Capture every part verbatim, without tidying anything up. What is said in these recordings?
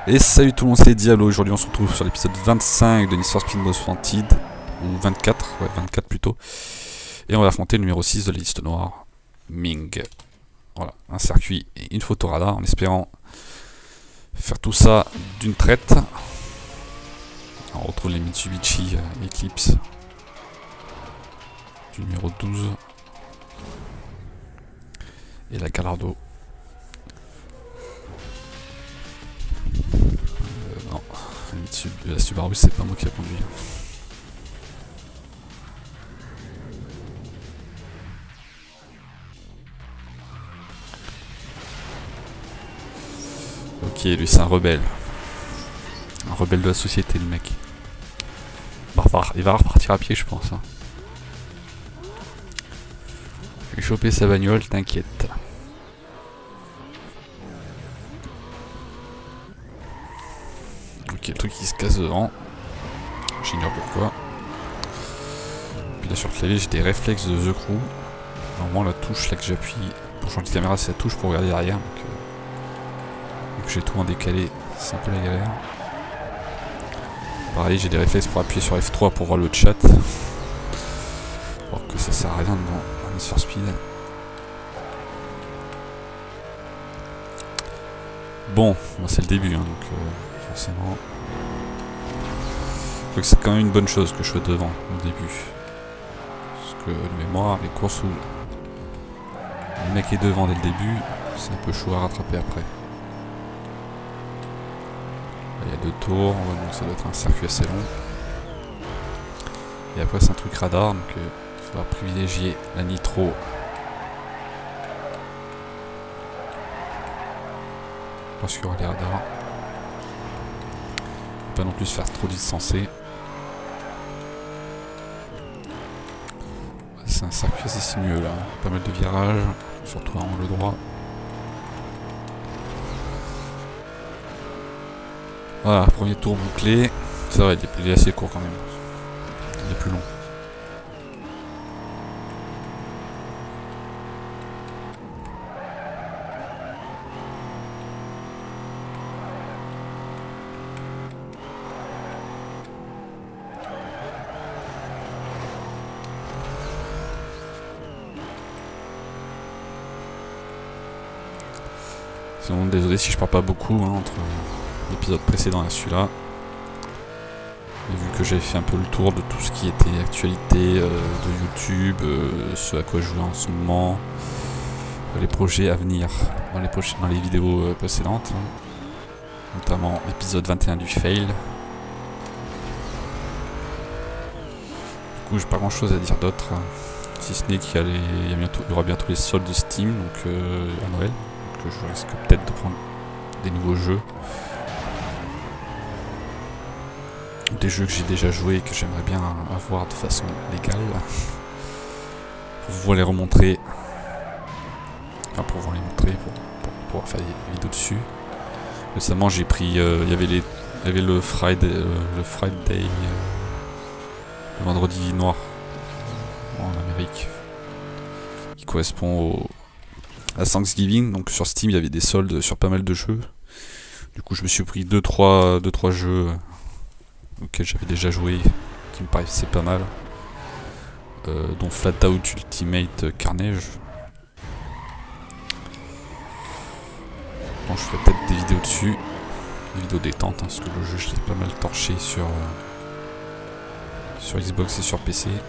Et salut tout le monde, c'est Diablo. Aujourd'hui on se retrouve sur l'épisode vingt-cinq de Need for Speed Most Wanted, ou vingt-quatre, ouais vingt-quatre plutôt. Et on va affronter le numéro six de la liste noire, Ming. Voilà, un circuit et une photo radar en espérant faire tout ça d'une traite. On retrouve les Mitsubishi euh, Eclipse du numéro douze et la Gallardo. Euh, non, la, Mitsubishi, la Subaru c'est pas moi qui a conduit. Ok, lui c'est un rebelle. Un rebelle de la société le mec. Barbare. Il va repartir à pied je pense. Hein. Je vais choper sa bagnole, t'inquiète. Ok, le truc qui se casse devant. J'ignore pourquoi. Puis là sur le clavier j'ai des réflexes de The Crew. Normalement la touche là que j'appuie pour changer de caméra c'est la touche pour regarder derrière. Donc, euh, donc j'ai tout en décalé, c'est un peu la galère. Pareil j'ai des réflexes pour appuyer sur F trois pour voir le chat. Alors que ça sert à rien dans Need for Speed. Bon, bon c'est le début hein, donc euh, forcément. Je crois que c'est quand même une bonne chose que je sois devant au début. Parce que de mémoire, les courses où le mec est devant dès le début, c'est un peu chaud à rattraper après. Là, il y a deux tours, ouais, donc ça doit être un circuit assez long. Et après c'est un truc radar, donc il euh, faudra privilégier la nitro. Parce qu'il y aura les radars. Pas non plus se faire trop distancer. C'est un circuit assez sinueux là, pas mal de virages, surtout à angle droit. Voilà, premier tour bouclé. Ça va, il est assez court quand même. Il est plus long. Sinon, désolé si je parle pas beaucoup hein, entre l'épisode précédent et celui-là. Et vu que j'avais fait un peu le tour de tout ce qui était actualité euh, de YouTube, euh, ce à quoi je jouais en ce moment, euh, les projets à venir dans les, dans les vidéos euh, précédentes, hein, notamment l'épisode vingt et un du fail. Du coup, j'ai pas grand chose à dire d'autre, hein, si ce n'est qu'il y, a les, il y, a bientôt, il y aura bientôt les soldes de Steam donc, euh, à Noël. Que je risque peut-être de prendre des nouveaux jeux. Des jeux que j'ai déjà joués et que j'aimerais bien avoir de façon légale. Pour pouvoir les remontrer. Enfin pour pouvoir les montrer, pour, pour pouvoir faire des vidéos dessus. Récemment j'ai pris. Euh, il y avait les. Il y avait le Friday. Euh, le Friday. Euh, le vendredi noir. En Amérique. Qui correspond au. à Thanksgiving, donc sur Steam il y avait des soldes sur pas mal de jeux. Du coup je me suis pris deux trois jeux auxquels j'avais déjà joué, qui me paraissaient pas mal. Euh, dont Flat Out Ultimate Carnage. Bon, je ferai peut-être des vidéos dessus, des vidéos détente, hein, parce que le jeu je l'ai pas mal torché sur, euh, sur Xbox et sur P C.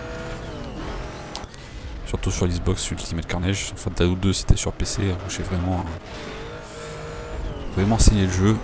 Surtout sur Xbox Ultimate Carnage. Enfin, Flat Out deux c'était sur P C, où j'ai vraiment euh, vraiment enseigné le jeu.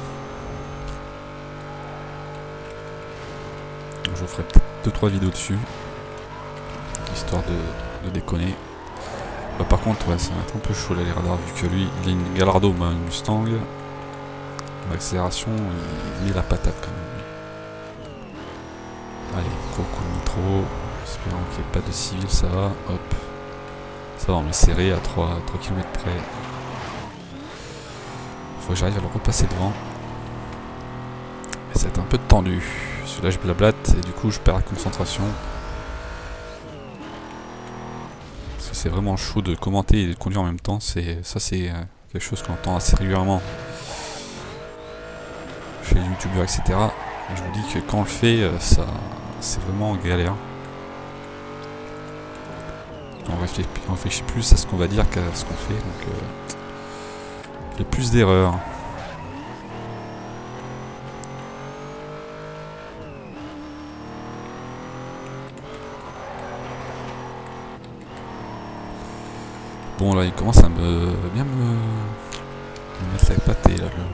Donc, je vous ferai peut-être deux trois vidéos dessus, histoire de, de déconner. Bah, par contre, ouais, ça va être un peu chaud là les radars, vu que lui il a une Gallardo, bah, une Mustang. L'accélération, il, il met la patate quand même. Allez, gros coup de nitro. Espérons qu'il n'y ait pas de civil, ça va, hop. Ça va, on est serré à trois kilomètres près. Faut que j'arrive à le repasser devant. Et ça va être un peu tendu. Celui-là je blablate et du coup je perds la concentration. Parce que c'est vraiment chaud de commenter et de conduire en même temps. Ça c'est quelque chose qu'on entend assez régulièrement chez les youtubeurs, et cetera. Et je vous dis que quand on le fait, euh, ça, c'est vraiment galère. On réfléchit, on réfléchit plus à ce qu'on va dire qu'à ce qu'on fait, donc euh, il y a plus d'erreurs. Bon là il commence à me bien me, me mettre la pâtée là. Le...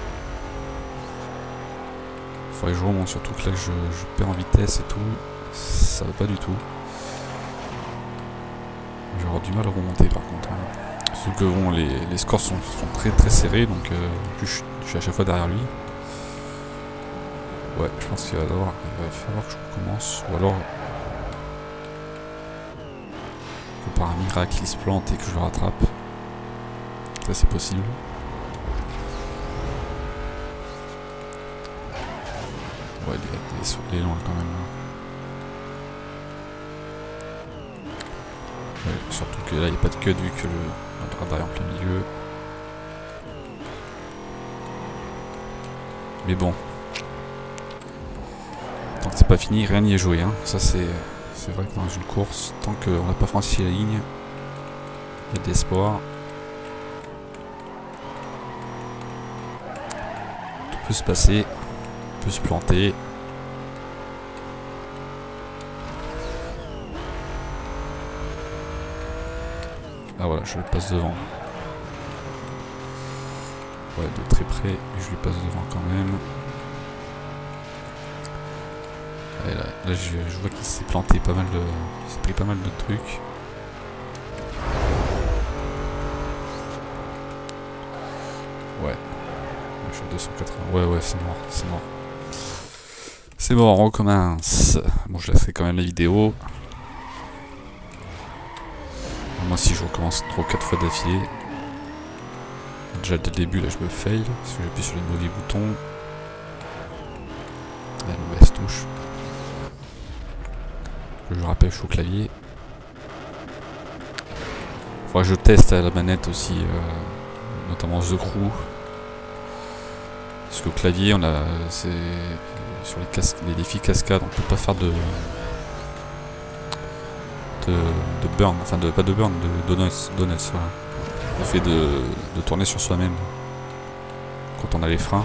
Faudrait que je remonte, surtout que là je, je perds en vitesse et tout. Ça va pas du tout. Je vais avoir du mal à remonter par contre. Hein. Sauf que bon les, les scores sont, sont très très serrés, donc euh, en plus je, je suis à chaque fois derrière lui. Ouais, je pense qu'il va, devoir, il va falloir que je recommence, ou alors que par un miracle il se plante et que je le rattrape. Ça c'est possible. Ouais, il est, il est loin quand même. Ouais, surtout que là il n'y a pas de cut vu que le bras derrière en plein milieu. Mais bon. Tant que c'est pas fini, rien n'y est joué. Hein. Ça c'est vrai que dans une course, tant qu'on n'a pas franchi la ligne, il y a de l'espoir. Tout peut se passer, on peut se planter. Ah voilà, je le passe devant. Ouais, de très près, mais je lui passe devant quand même. Et là, là je, je vois qu'il s'est planté pas mal de... Il s'est pris pas mal de trucs. Ouais. Je suis à deux cent quatre-vingts. Ouais, ouais, c'est mort, c'est mort. C'est mort, on recommence. Bon, je laisserai quand même la vidéo. Moi, si je recommence trois ou quatre fois d'affilée. Déjà, dès le début, là, je me fail. Parce que j'appuie sur les mauvais boutons. La mauvaise touche. Je rappelle, je suis au clavier. Faudra que je teste à la manette aussi, euh, notamment The Crew. Parce qu'au clavier, on a, c'est sur les, cas les défis cascades, on peut pas faire de, de, de burn, enfin de pas de burn, de donuts, donuts voilà. Le fait de, de tourner sur soi-même quand on a les freins,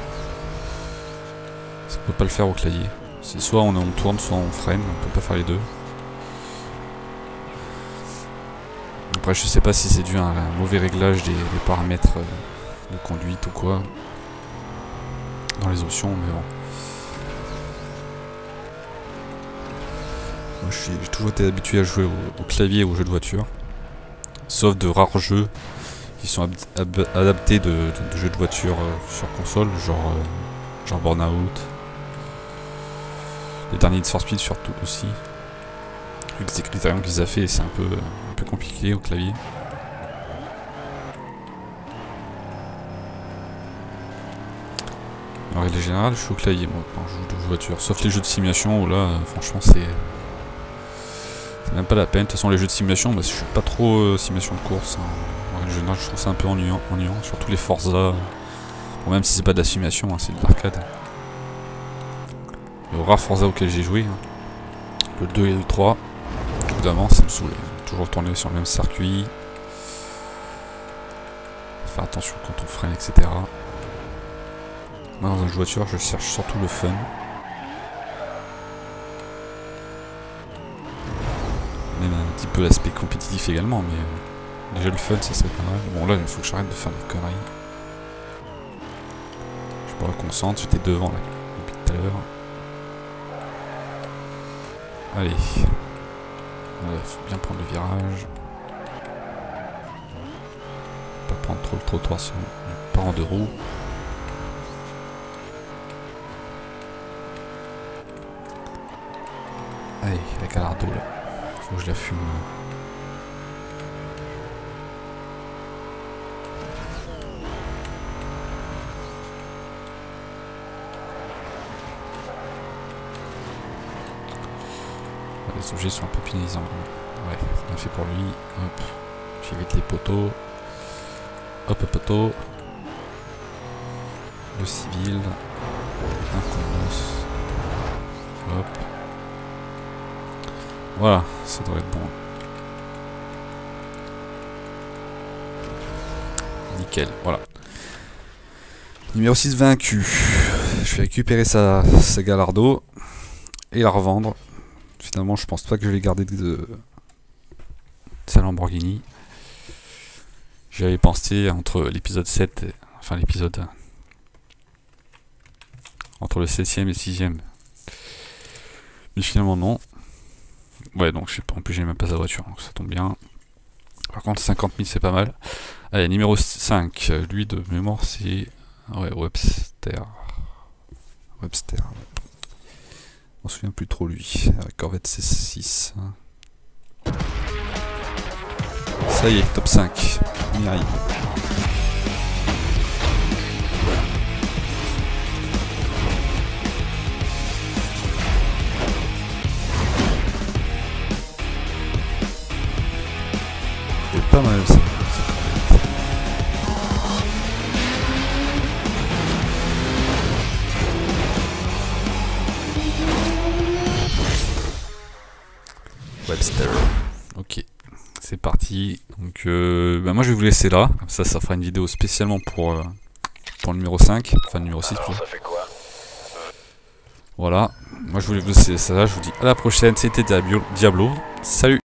ça peut pas le faire au clavier. C'est soit on, on tourne, soit on freine, on peut pas faire les deux. Après, je sais pas si c'est dû à un mauvais réglage des, des paramètres de conduite ou quoi dans les options, mais bon. Moi, j'ai toujours été habitué à jouer au, au clavier ou aux jeux de voiture, sauf de rares jeux qui sont adaptés de, de, de jeux de voiture euh, sur console, genre, euh, genre Burnout. Les derniers Need for Speed surtout aussi. Vu que c'est Criterion qu'ils a fait, c'est un peu, un peu compliqué au clavier. En règle générale, je suis au clavier moi quand je joue de voiture. Sauf les jeux de simulation où là, euh, franchement, c'est. C'est même pas la peine. De toute façon, les jeux de simulation, bah, je suis pas trop euh, simulation de course. Hein. En règle générale, je trouve ça un peu ennuyant. ennuyant. Surtout les Forza. Bon, même si c'est pas de la simulation, hein, c'est de l'arcade. Le rare Forza auquel j'ai joué, hein. Le deux et le trois, évidemment, ça me saoulait. Toujours tourner sur le même circuit. Faire attention quand on freine, et cetera. Moi, dans une voiture, je cherche surtout le fun. Même un petit peu l'aspect compétitif également, mais euh, déjà le fun, ça serait pas mal. Bon, là, il faut que j'arrête de faire des conneries. Je me reconcentre, j'étais devant là, depuis tout à l'heure. Allez. Il faut bien prendre le virage. Pas prendre trop le trottoir sinon on part en deux roues. Allez, la Gallardo là. Faut que je la fume. Les objets sont un peu pénalisants. Ouais, c'est bien fait pour lui. Hop, j'évite les poteaux. Hop, poteau. Le civil. Un colosse. Hop. Voilà, ça devrait être bon. Nickel, voilà. Numéro six vaincu. Je vais récupérer sa, sa Gallardo et la revendre. Finalement, je pense pas que je vais garder de, de sa Lamborghini. J'avais pensé entre l'épisode sept, et, enfin l'épisode entre le septième et sixième. Mais finalement non. Ouais, donc je sais pas, en plus j'ai même pas sa voiture, donc ça tombe bien. Par contre cinquante mille c'est pas mal. Allez, numéro cinq, lui de mémoire c'est... Ouais, Webster. Webster. On se souvient plus trop lui. Corvette C six. Ça y est, top cinq. On y arrive. C'est pas mal ça. Webster. Ok, c'est parti. Donc, euh, bah moi je vais vous laisser là. Comme ça, ça fera une vidéo spécialement pour, euh, pour le numéro cinq. Enfin, le numéro six. Alors, ça fait quoi ? Voilà. Moi je voulais vous laisser ça. Je vous dis à la prochaine. C'était Diablo. Salut.